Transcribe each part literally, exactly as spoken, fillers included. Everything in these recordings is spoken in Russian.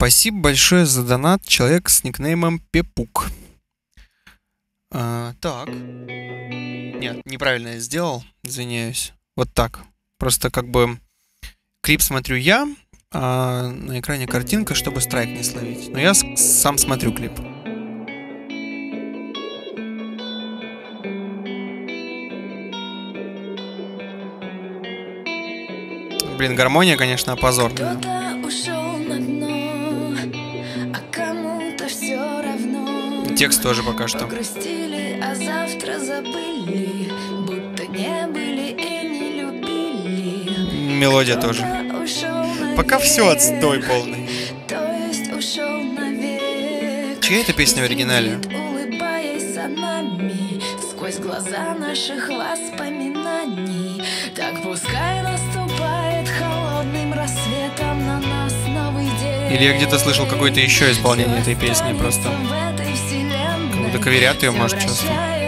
Спасибо большое за донат, человек с никнеймом Пепук. А, так. Нет, неправильно я сделал, извиняюсь. Вот так. Просто как бы клип смотрю я, а на экране картинка, чтобы страйк не словить. Но я сам смотрю клип. Блин, гармония, конечно, позорная. Текст тоже пока что. Грустили, а завтра забыли, будто не были и не любили. Мелодия тоже. Пока все отстой полный. Чья это песня в оригинале? Улыбаясь за нами, сквозь глаза наших воспоминаний. Так пускай наступает холодным рассветом на нас новый день. Или я где-то слышал какое-то еще исполнение этой песни просто. Как будто каверят ее, может, часто.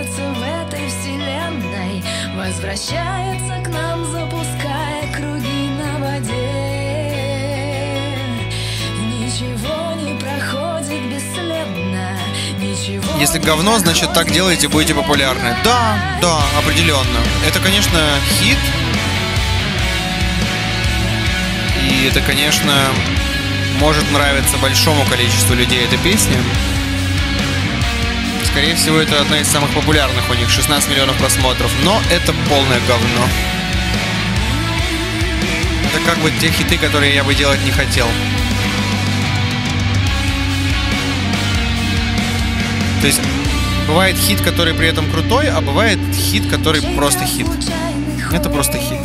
Возвращается к нам, запуская круги на воде. Ничего не проходит бесследно. Ничего. Если говно, значит так делаете, будете популярны. Да, да, определенно. Это, конечно, хит. И это, конечно, может нравиться большому количеству людей эта песня. Скорее всего, это одна из самых популярных у них, шестнадцать миллионов просмотров. Но это полное говно. Это как бы те хиты, которые я бы делать не хотел. То есть бывает хит, который при этом крутой, а бывает хит, который просто хит. Это просто хит.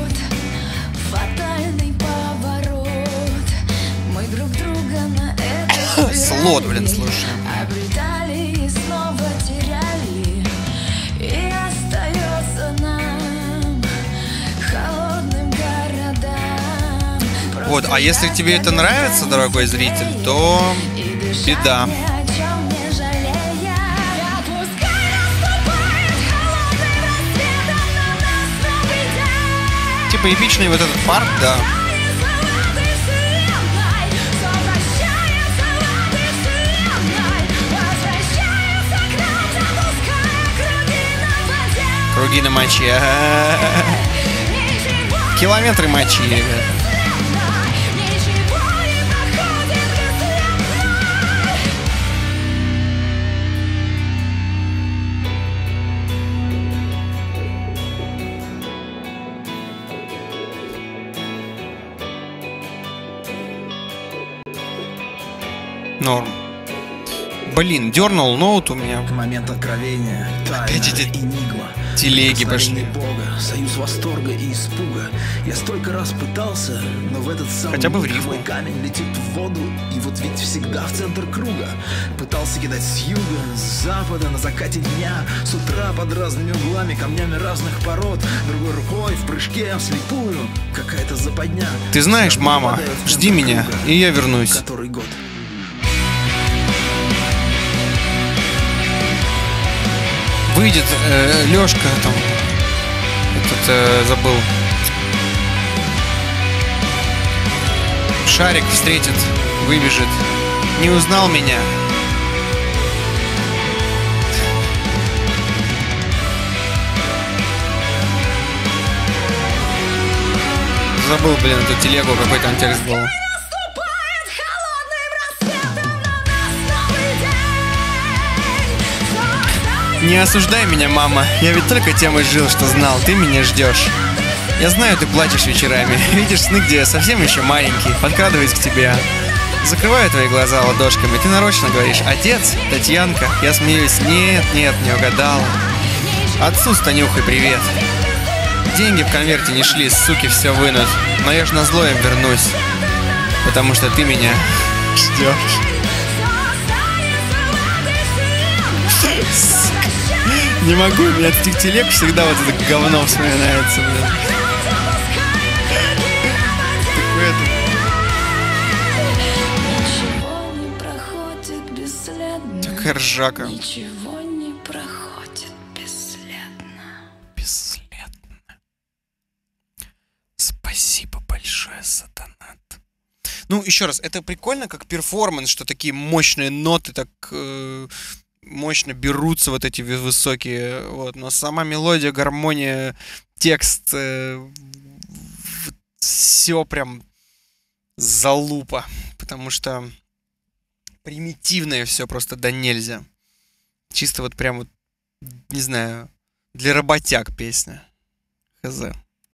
Слот, блин, слушай. Вот, а если тебе это нравится, дорогой зритель, то беда. Типа эпичный вот этот парк, да. Круги на мочи. Километры мочи, ребят. Норм. Блин, дернул ноут у меня. Момент откровения. Опять эти телеги пошли. Бога, союз восторга и испуга. Я столько раз пытался, но в этот самый хотя бы в рифму. мой камень летит в воду, и вот ведь всегда в центр круга. Пытался кидать с юга, с запада, на закате дня, с утра под разными углами, камнями разных пород, другой рукой в прыжке вслепую. Какая-то западня. Ты знаешь, мама, жди меня, и я вернусь. Который год? Выйдет э, Лёшка там. Этот э, забыл. Шарик встретит, выбежит. Не узнал меня. Забыл, блин, эту телегу, какой там текст был. Не осуждай меня, мама. Я ведь только тем и жил, что знал, ты меня ждешь. Я знаю, ты плачешь вечерами. Видишь сны, где я совсем еще маленький. Подкрадываюсь к тебе. Закрываю твои глаза ладошками. Ты нарочно говоришь: отец, Татьянка. Я смеюсь: нет, нет, не угадала. Отцу с Танюхой привет. Деньги в конверте не шли, суки все вынут. Но я ж назло им вернусь. Потому что ты меня ждешь. Не могу, мне от этих телег всегда вот это говно вспоминается, блин. Такая ржака. Ничего не проходит бесследно. Бесследно. Спасибо большое за донат. Ну, ну, еще раз, это прикольно, как перформанс, что такие мощные ноты так э, мощно берутся, вот эти высокие, вот, но сама мелодия, гармония, текст, э, все прям залупа, потому что примитивное все просто да нельзя. Чисто вот прям вот, не знаю, для работяг песня. Хз.